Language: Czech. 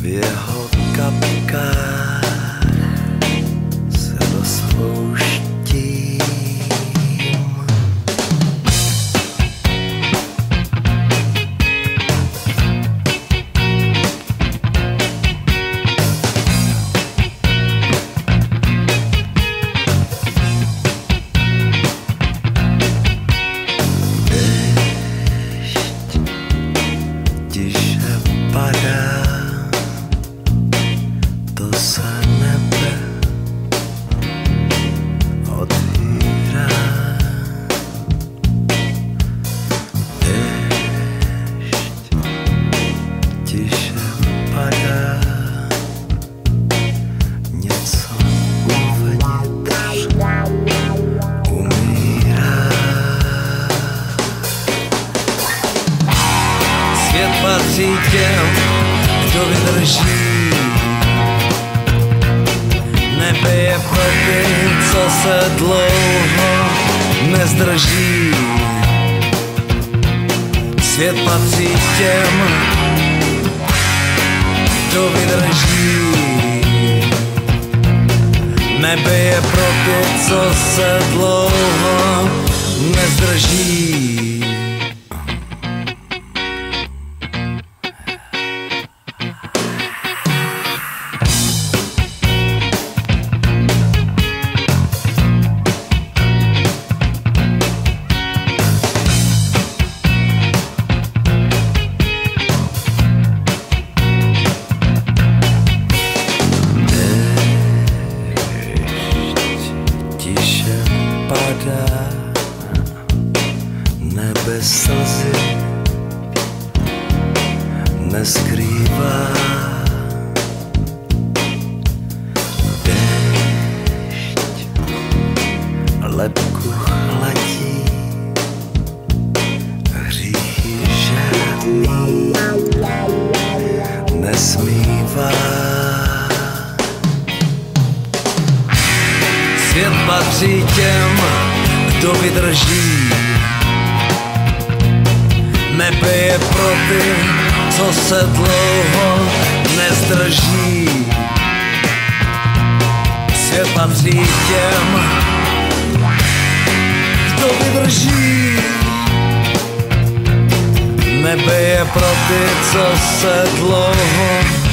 jeho kapkách se rozpouštím. Tiše padá, to se nebe otvírá. Déšť tiše padá, něco uvnitř umírá. Svět patří těm, kdo vydrží. Nebe je pro ty, co se dlouho nezdrží. Svět patří těm, kdo vydrží. Nebe je pro ty, co se dlouho nezdrží. Padá, nebe slzy neskrývá. Déšť lebku chladí, hříchy žádný nesmívá. Svět patří těm, kdo vydrží. Nebe je pro ty, co se dlouho nezdrží. Svět patří těm, kdo vydrží. Nebe je pro ty, co se dlouho